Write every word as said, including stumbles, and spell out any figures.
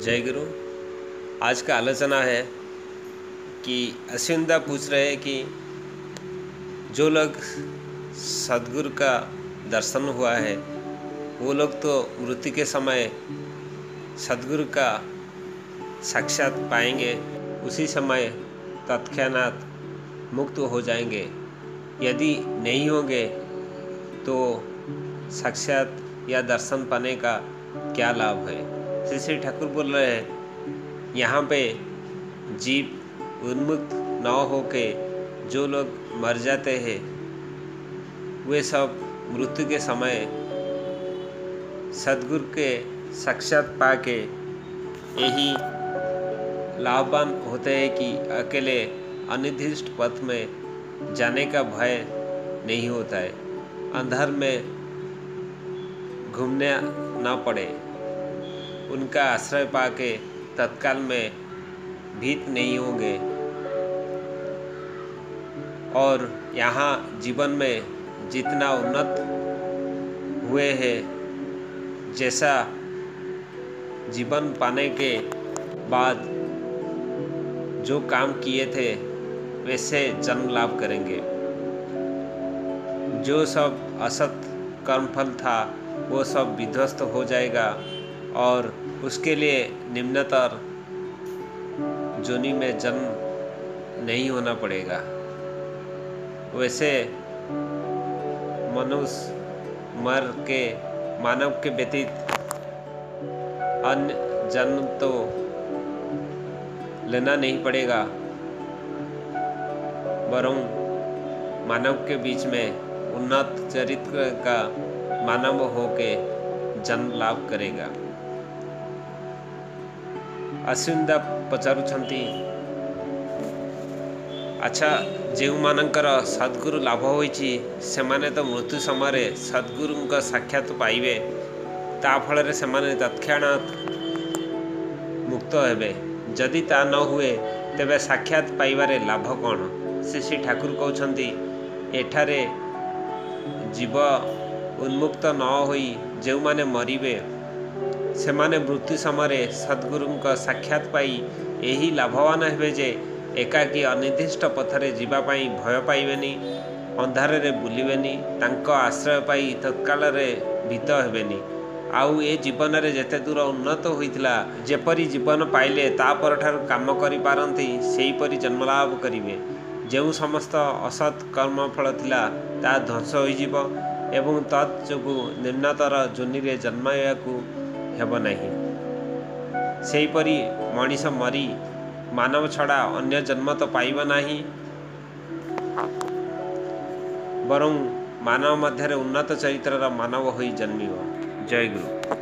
जय गुरु। आज का आलोचना है कि अश्विनदा पूछ रहे हैं कि जो लोग सदगुरु का दर्शन हुआ है वो लोग तो मृत्यु के समय सदगुरु का साक्षात पाएंगे, उसी समय तत्क्षणात मुक्त हो जाएंगे। यदि नहीं होंगे तो साक्षात या दर्शन पाने का क्या लाभ है। श्री श्री ठाकुर बोल रहे हैं, यहाँ पे जीव उन्मुक्त न होके जो लोग मर जाते हैं वे सब मृत्यु के समय सदगुरु के साक्षात पाके यही लाभवान होते हैं कि अकेले अनिर्दिष्ट पथ में जाने का भय नहीं होता है, अंधार में घूमने ना पड़े, उनका आश्रय पाके तत्काल में भीत नहीं होंगे। और यहाँ जीवन में जितना उन्नत हुए हैं, जैसा जीवन पाने के बाद जो काम किए थे वैसे जन्म लाभ करेंगे। जो सब असत कर्मफल था वो सब विध्वस्त हो जाएगा और उसके लिए निम्नतर जोनि में जन्म नहीं होना पड़ेगा। वैसे मनुष्य मर के मानव के व्यतीत अन्य जन्म तो लेना नहीं पड़ेगा, वरं मानव के बीच में उन्नत चरित्र का मानव होके जन्म लाभ करेगा। अश्विनदा पचारुछंती, अच्छा जो मानकर सद्गुरु लाभ होइछि सेमाने तो मृत्यु समय सद्गुरुंक साक्षात पाइबे, ता फल से माने तत्क्षणात् मुक्त हेबे। जदि ता न हुए तेबे साक्षात पाइबारे लाभ कौन। श्री श्री ठाकुर कहउछंती, एठारे जीव उन्मुक्त न होई जो माने मरिबे सेमाने मृत्यु समय सद्गुरुंक साक्षात पाई यही लाभवान हेबे जे एकाकी अनिर्दिष्ट पथरे जीवा पाई भय पाइबेनी, अंधारे बुलिबेनी, तांको आश्रय पाई तत्काल भीत हेबेनी। आउ ए जीवन रे जेते दूर उन्नत होइतिला जेपरी जीवन पाइले ता परठार काम करि पारंती सेहीपरि जन्मलाभ करिवे। जो समस्त असत कर्मफल थिला ता ध्वंस होइजिव एवं तत् जोगु निम्नतर जोनिरे जन्मायकु हेब नहीं। सेहीपरि मनीष मरी मानव छड़ा अन्य जन्म तो पाइब नहीं, बरं मानव मध्य उन्नत चरित्र मानव होई जन्मिव। जय गुरु।